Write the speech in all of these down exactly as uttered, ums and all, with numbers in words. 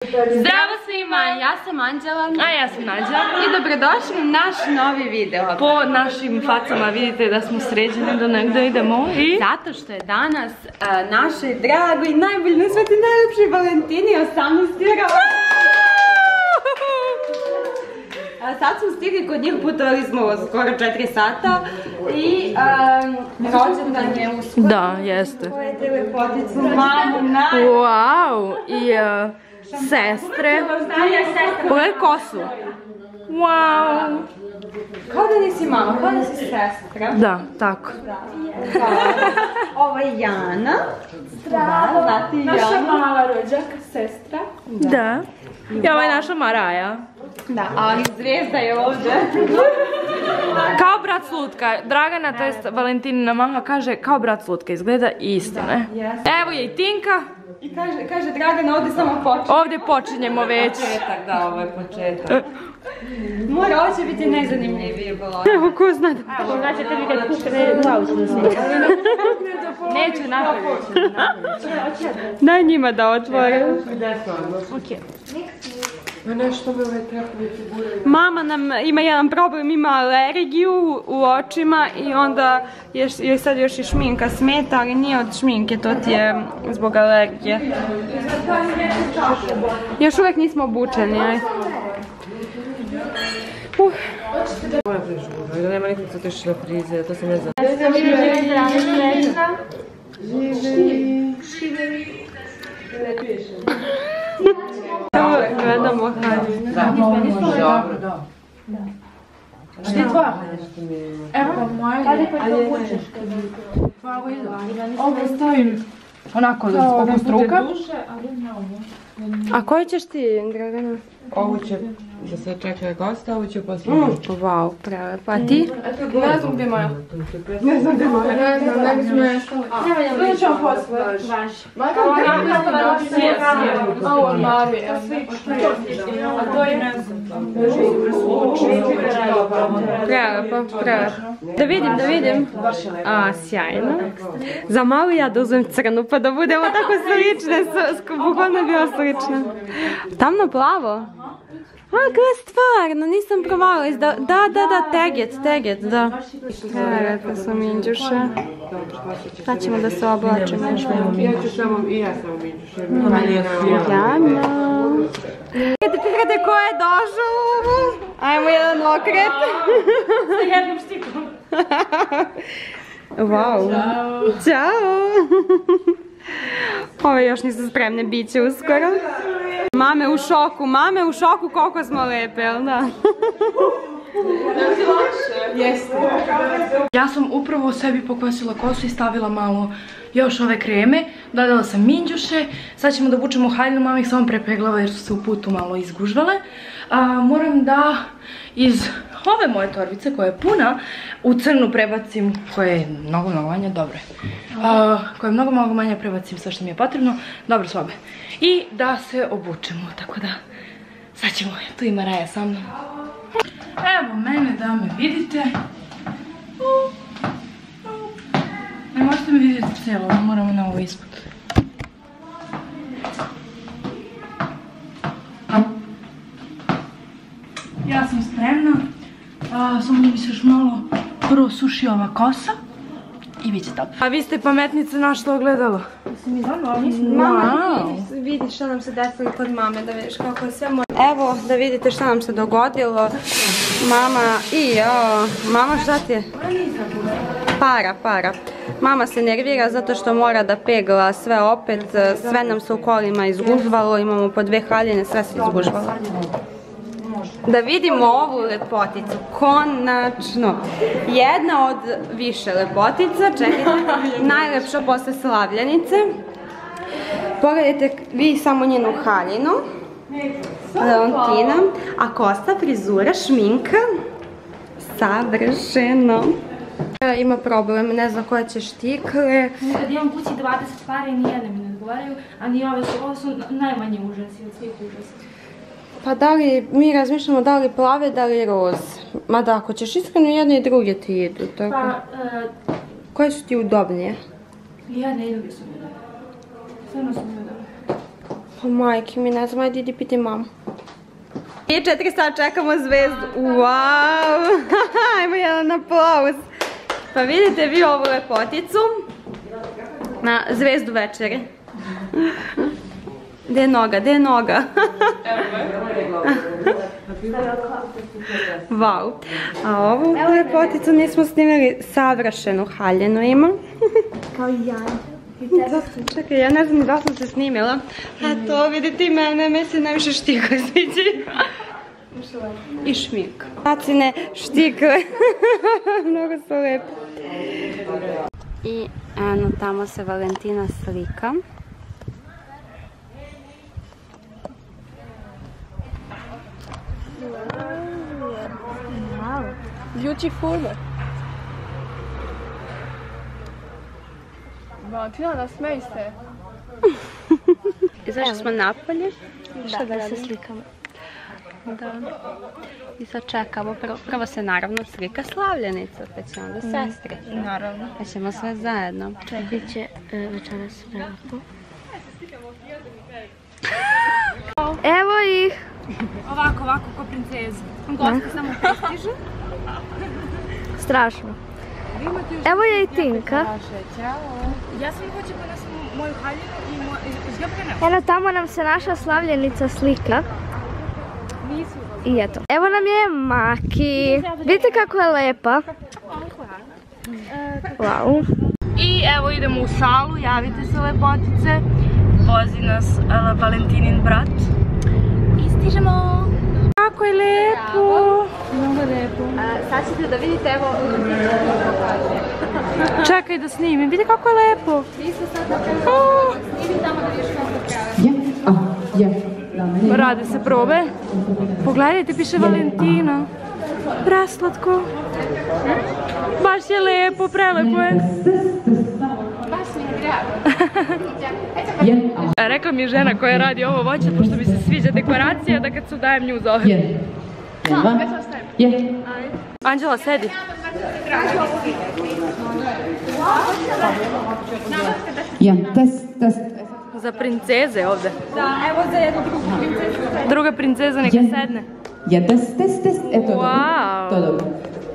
Zdravo svima, ja sam Anđela. A ja sam Nađa. I dobrodošli u naš novi video. Po našim facama vidite da smo sređeni da negdje idemo i... Zato što je danas naše drago i najbolji na sveti najlepši Valentini, osamnaesti Sad smo stigli kod njih, putovali smo skoro četiri sata i rođendan je uskoro. Da, jeste. Pogledajte lepoticu, mamu, naj... Wow, i sestre. Pogledaj kosu. Wow. Kao da nisi mama, kao da si sestra. Da, tako. Ovo je Jana. Zdravo. Naša mala rođaka, sestra. Da. I ovo je naša Maraja. Da, ali zvijezda je ovdje. Kao brat Slutka. Dragana, to jest Valentinina mama, kaže kao brat Slutka. Izgleda isto, ne? Evo je i Tinka. I kaže, kaže Dragana, ovdje samo počinje. Ovdje počinjemo već. Početak, da, ovo je početak. Mora, ovo će biti najzanimljivije bilo. Evo, ko zna da... Znači, tebi kad kuškane glavu ne smije. Neću napraviti. Daj njima da otvore. Mama nam ima jedan problem, ima alergiju u očima i onda joj sad još i šminka smeta, ali nije od šminke, to ti je zbog alergije. Još uvijek nismo obučeni, aj. Uh. Nema nikog co tiš na frize, to se ne zna. Gledamo Haljinu. Da, dobro, da. Šti dva? Evo moje. Ali pa to učeš. Ovo stavim onako oko struka. A koju ćeš ti, Dragana? Ovo će da se čeka gosta, ovo će poslije. Wow, prelepo. A ti? Ne znam gdje je moja. Ne znam gdje je moja. Ne znam, ne znam nešto. Sve ćemo posle. Makar ovo od mami. A to je... Prelepo, prelepo. Da vidim, da vidim. A, sjajno. Za malo ja da uzmem crnu pa da budemo tako slične. Bukvalno je bilo slično. Tamno plavo? A, gle, stvarno, nisam provala. Da, da, da, teget, teget, da. Prelepo su minđuše. Sad ćemo da se oblačimo. Ja ću samo, i ja sam u minđuše. Jano. Kada pogledaj ko je došao. Ajmo jedan okret. Sa jednom štikom. Wow. Ćao. Ove još nisu spremne, bit će uskoro. Mame u šoku, mame u šoku koliko smo lepe, jel da? Jeste. Ja sam upravo sebi pokosila kosu i stavila malo još ove kreme. Dodala sam minđuše. Sad ćemo da obučemo Haljinu, mama ih samo prepeglava jer su se u putu malo izgužvale. A, moram da iz ove moje torbice koja je puna u crnu prebacim, koja je mnogo, mnogo manja, dobro je. A, koja je mnogo, mnogo manja, prebacim sve što mi je potrebno. Dobro, sobe. I da se obučemo, tako da sad ćemo, tu ima Raja sa mnom. Evo mene da me vidite. Ne možete me vidjeti cijelo, moramo na ovo ispod. Ja sam spremna, samo da mi se još malo prvo suši ova kosa i bit će top. A vi ste pametnice našla ogledalo? Mislim i znam, ali nisam. Mama, vidi što nam se desilo kod mame, da vidiš kako je sve moj... Evo, da vidite što nam se dogodilo. Mama, i jo, mama šta ti je? Para, para. Mama se nervira zato što mora da pegla sve opet, sve nam se u kolima izgužvalo, imamo po dve haljine, sve se izgužvalo. Da vidimo ovu lepoticu, konačno. Jedna od više lepotica, čekajte, najlepša posle slavljenice. Pogledajte vi samo njenu haljinu, Leontina, a kosa, frizura, šminka, savršeno. Ima problem, ne znam koje će štikle. Kad imam kući dvadeset pare i nijedne mi ne odgovaraju, a ni ove su, ovo su najmanji užasi od svih užasa. Pa da li, mi razmišljamo da li plave, da li roz. Mada ako ćeš iskreno, jedne i druge ti idu, tako. Pa, koje su ti udobnije? jedne i druge su mi udobne. Stvarno su mi udobne. Pa majke mi, ne znam, ajde idi piti mamu. I četiri sata čekamo zvezdu. Wow! Ajmo jedan aplauz. Pa vidite vi ovu lepoticu na zvezdu večere. Gde je noga? Gde je noga? Wow. A ovu lepoticu nismo snimili, savršenu haljenu ima. Kao i ja. Čekaj, ja ne znam da sam se snimila. A to vidite i mene, me se najviše štikle sviđi. I šmink. Tacine štikle. Mnogo su lepe. I eno, tamo se Valentina slika. Wow. Beautiful. Valentina, nasmej se. Izašli smo napolje. Da, da se slikamo. Da. I sad čekamo. Prvo, prvo se naravno slika slavljenica, pa će onda sestre. Naravno. Pa ćemo sve zajedno. Čekaj će večeras prelepo. Evo ih. Ovako, ovako, ko princeza. Gosti samo pristižu. Strašno. Evo je i Tinka. Ja sam hoće pa nas moju haljinu i izljepljena. Eno, tamo nam se naša slavljenica slika. I eto. Evo nam je Maki. Vidite kako je lepa. Wow. I evo idemo u salu, javite se lepotice. Vozi nas uh, Valentinin brat. I stižemo. Kako je lepo. Mnogo lepo. Sad ćete da vidite, evo... Čekaj da snimim, vidi kako je lepo. Rade se probe. Pogledajte, piše Valentina. Preslatko. Baš je lepo, prelepo je. Rekla mi je žena koja radi ovo voće, pošto mi se sviđa dekoracija, da kad se udajem nju zovem. Anđela, sedi. Ja, test, test. Za princeze ovde. Da, evo za jednu drugu princezu. Druga princeza neka sedne. Ja, test, test, test. Eto, Wow. to je dobro.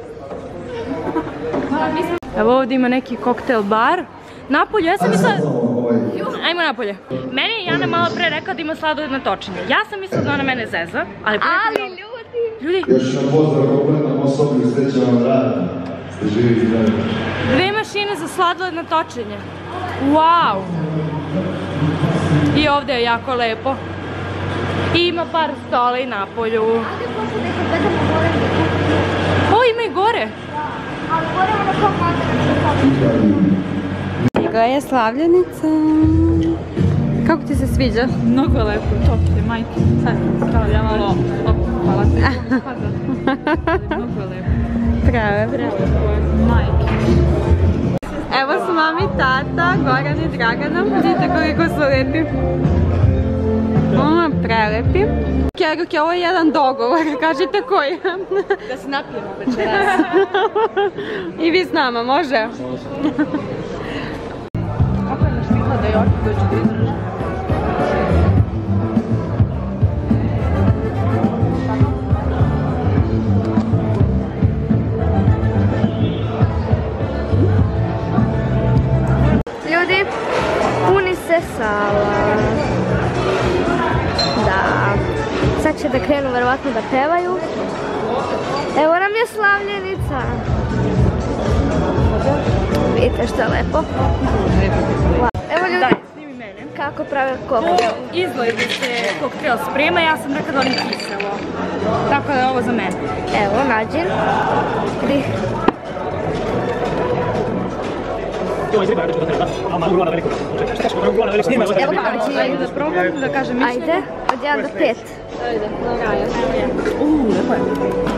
Evo ovdje ima neki koktel bar. Napolje, ja sam mislila... Ajmo napolje. Meni je Jana malo pre rekla da ima sladoled točenje. Ja sam mislila da ona mene zeza, ali... Ali ljudi! Ljudi! Još nam pozdrav kompletnom osoblju, sreća vam rada. Ste živi i zdravi. Dve mašine za sladoled točenje. Wow! I ovdje je jako lepo. I ima par stola i napolju. O, ima i gore! Ali moramo na kom modernu. Stigla je slavljenica. Kako ti se sviđa? Mnogo je lepo, top je, majke. Sad, kao ja malo, hvala te. Mnogo je lepo. Prelepo. Prelepo je, majke. Evo su mami i tata, Goran i Dragana. Vidite koliko su lepi. Ono, prelepi. Keruke, ovo je jedan dogovor, kažite koji. Da se napijemo večeras. I vi s nama, može? Kako je naštikla da je orka dođe da izdrži? Ljudi, puni se sala. Da. Sad će da krenu verovatno da pevaju. Evo nam je slavljenica. Vidite što je lepo. Evo ljudi, kako prave koktel. Izgleda se koktel sprema, ja sam rekla da volim kiselo. Tako da je ovo za mene. Evo, nađi. Vidi. Evo kako će. Ajde da probam, da kažem mišljenje. Ajde, od jedan do pet. Ajde, na raja. Uuu, lepo je.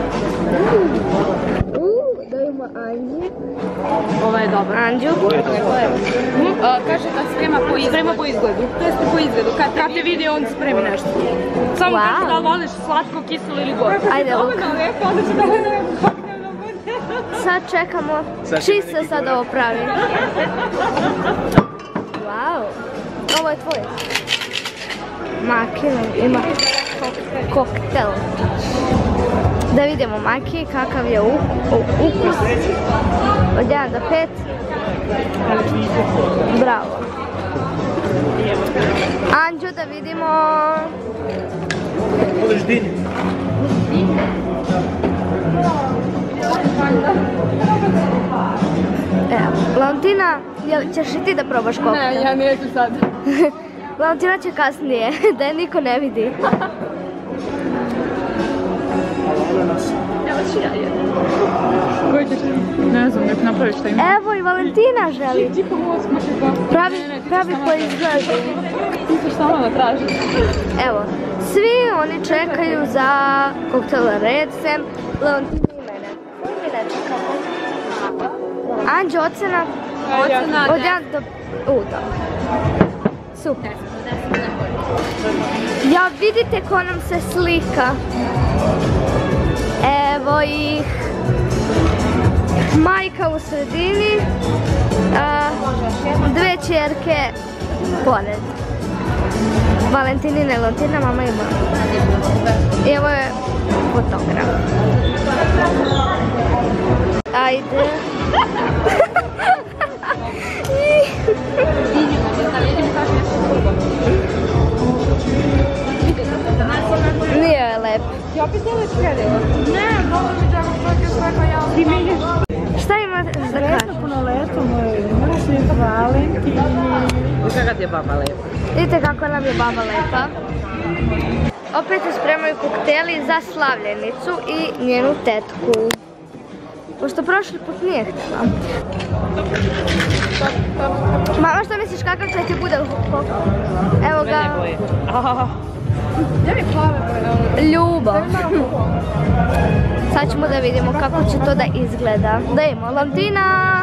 Uuu, da ima Anđi. Ovo je dobro. Anđu. Kaže da sprema po izgledu. Sprema po izgledu. To jeste po izgledu. Kad Prate video, on spremi nešto. Samo Wow. kaže da li voliš slatko, kiselo ili gorko. Ajde, evo. lepo, onda će da gledamo koktelno bude. Sad čekamo. Čiji se sad ovo pravi? Wow. Ovo je tvoje. Maki ima koktel. Da vidimo Maki kakav je ukus. Od jedan do pet. Bravo. Anđu, da vidimo. Voliš dinju? Evo, Valentina, ćeš i ti da probaš koktel? Ne, ja neću sad. Valentina će kasnije, da je niko ne vidi. Evo ću ja jedem. Koji ćeš? Ne znam, nek napraviš šta ima. Evo i Valentina želi. Ti pomoć mi će pa. Pravi, pravi po izgledu. Ti ćeš samo da tražiš. Evo, svi oni čekaju za koktel red, sem Valentina i mene. Koji mi ne čekamo? Anđe, ocena? Ocena od jedan do... U, da. Super. Ja, vidite ko nam se slika. Evo ih. Majka u sredini. A, dve čerke pored. Valentinina i Valentina, mama i mama. I evo je fotograf. Ajde. Nije lep. Ja opet ne li skredila? Ne, dobro mi da ga svaka ja. Ti meniš? Šta ima za kaš? Puno leto moj, moraš mi Valentini. Kako ti je baba lepa? Vidite kako nam je baba lepa. Opet se spremaju kokteli za slavljenicu i njenu tetku. Pošto prošli put nije htjela. Mama, što misliš kakav će ti bude koktel? Evo ga. Ja mi plave boje. Ljubav. Sad ćemo da vidimo kako će to da izgleda. Da imamo Valentina.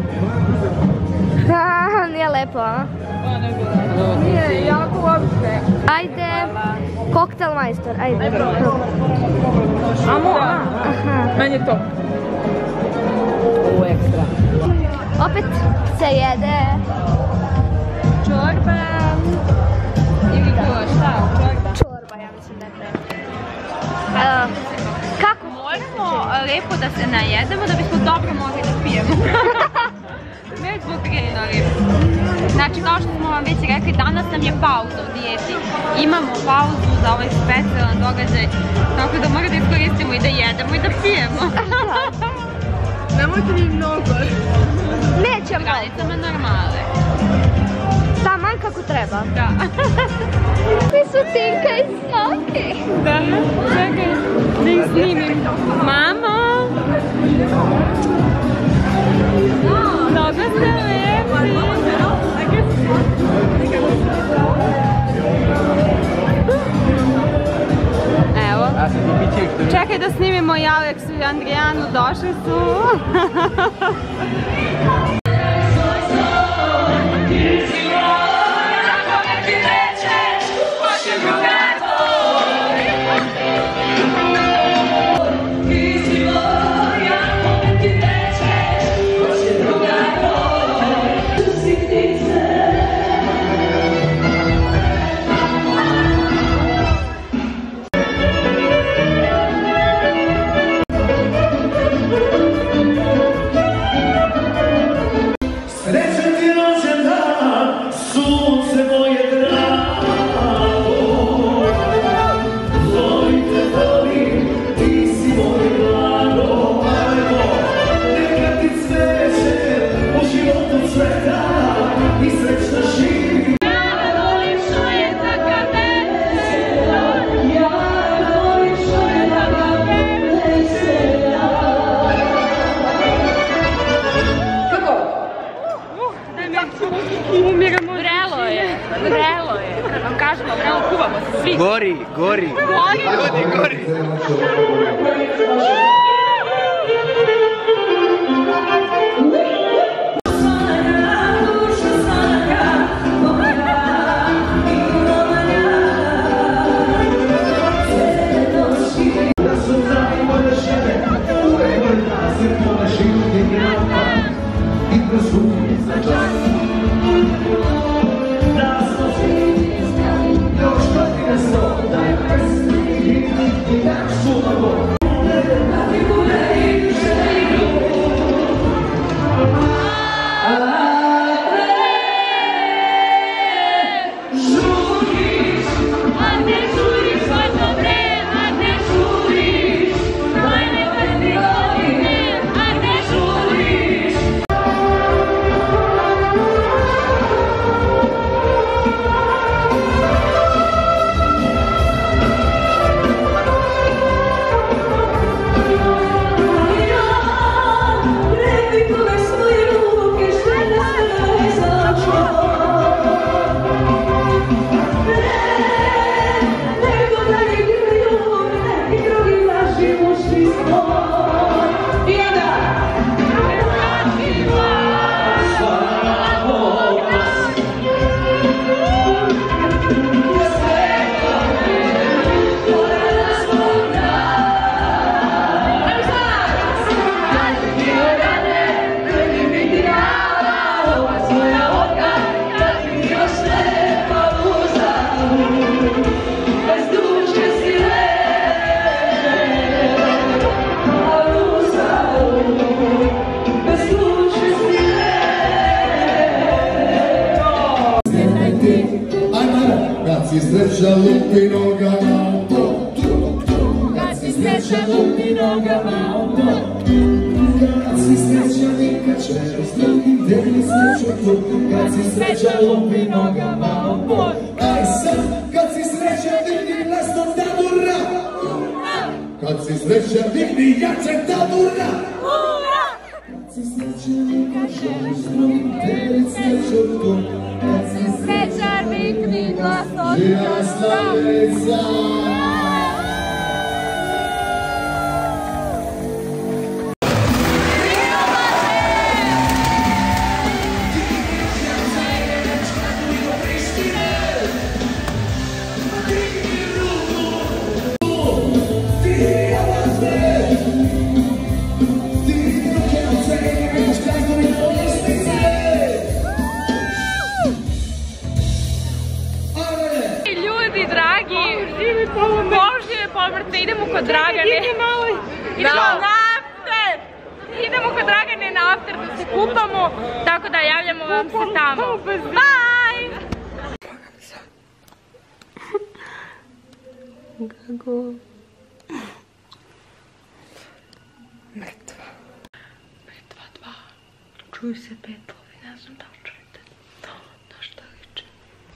Nije lepo, a? Nije, jako uopšte. Ajde. Koktel majstor, ajde. Amo, meni je to. Ovo je ekstra. Opet se jede. Čorba. Ili gulaš, šta? Čorba. Čorba, ja mislim da je treba. Kako? Moramo lepo da se najedemo da bismo dobro mogli da pijemo. Već smo krenuli. Znači, kao što smo vam već rekli, danas nam je pauza u dijeti. Imamo pauzu za ovaj specijalan događaj, tako da moramo da iskoristimo i da jedemo i da pijemo. Nemojte mi mnogo. Nećemo. Granicama normale. Taman kako treba. Da. Ti su Tinka i Snoki. Da, čekaj, da ih snimim. Mamo! Mnogo ste lepi. Evo. Čekaj da snimimo i Aleksu i Andrijanu, došli su. Vrelo je, vrelo je. Kad vam kažemo vrelo, kuvamo se svi. Gori, gori. Gori? Ljudi, gori. Još sreća lupi nogama u pod, kad si sreća lupi nogama u pod, kad si sreća nikad će ostati, deli sreću tu, kad si sreća lupi nogama u pod. Aj sad, kad si sreća digni glasno tabura, kad si sreća digni jače tabura, kad si sreća nikad će ostati, deli sreću tu, kad si sreća digni glasno tabura. Idemo kod Dragane. Idemo na after. Idemo kod Dragane na after da se kupamo. Tako da javljamo vam se tamo. Bye! Gago. Mrtva. Mrtva dva. Čuju se petlovi, ne znam da li čujete. Na šta liče.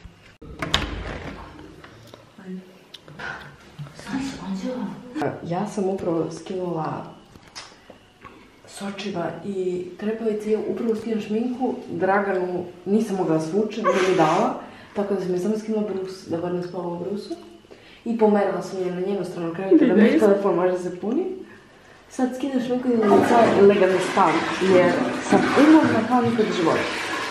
Ja sam upravo skinula sočiva i trepavice, ja upravo skinem šminku, Draganu nisam mogla svući, nije mi dala, tako da sam je samo skinula brus, da bar ne spavam u brusu. I pomerila sam je na njenu stranu kreveta da mi telefon može da se puni. Sad skinem šminku i lica i legalno stavim, jer sam umorna kao nikad u životu.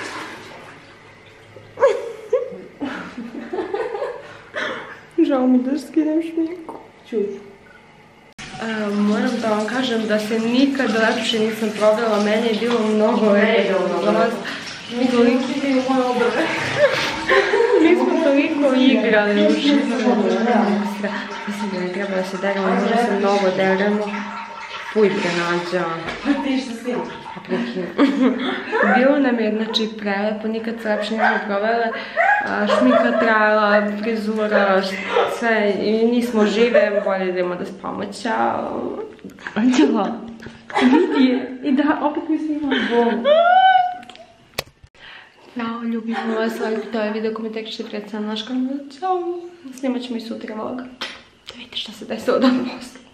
Žao mi da skinem šminku. Čuj. Moram da vam kažem da se nikad lepše nisam provela, meni je bilo mnogo redovno. Mi smo toliko igrali u životu. Mislim da ne treba da se deramo, možda se mnogo deramo. Fuj prenađa. Bilo nam je znači prelepo, nikad se lepše nismo provele. Šminka trajala, frizura, sve, i nismo žive, bolje idemo da spavamo. Ćao. Anđela, vidi je. I da, opet mi snimam bol. Ćao, ljubimo vas, like to je video, komentarčite, prijatelj na naš kanal. Ćao. Snimat ćemo i sutra vlog. Da vidite šta se desilo dan posle.